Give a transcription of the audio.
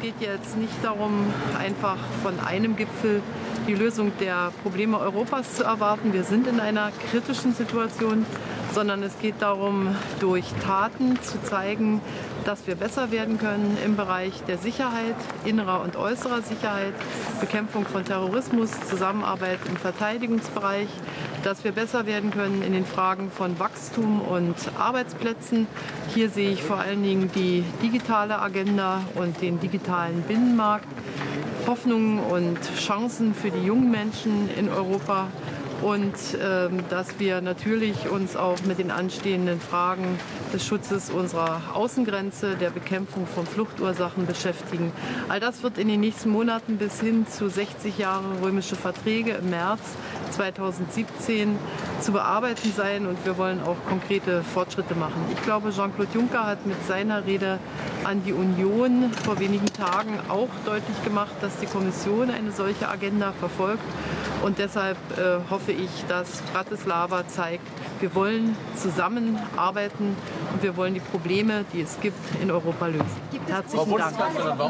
geht jetzt nicht darum, einfach von einem Gipfel die Lösung der Probleme Europas zu erwarten. Wir sind in einer kritischen Situation, sondern es geht darum, durch Taten zu zeigen, dass wir besser werden können im Bereich der Sicherheit, innerer und äußerer Sicherheit, Bekämpfung von Terrorismus, Zusammenarbeit im Verteidigungsbereich, dass wir besser werden können in den Fragen von Wachstum und Arbeitsplätzen. Hier sehe ich vor allen Dingen die digitale Agenda und den digitalen Binnenmarkt, Hoffnungen und Chancen für die jungen Menschen in Europa. Und dass wir natürlich uns auch mit den anstehenden Fragen des Schutzes unserer Außengrenze, der Bekämpfung von Fluchtursachen beschäftigen. All das wird in den nächsten Monaten bis hin zu 60 Jahre römische Verträge im März 2017 zu bearbeiten sein, und wir wollen auch konkrete Fortschritte machen. Ich glaube, Jean-Claude Juncker hat mit seiner Rede an die Union vor wenigen Tagen auch deutlich gemacht, dass die Kommission eine solche Agenda verfolgt. Und deshalb hoffe ich, dass Bratislava zeigt, wir wollen zusammenarbeiten und wir wollen die Probleme, die es gibt, in Europa lösen. Herzlichen Dank.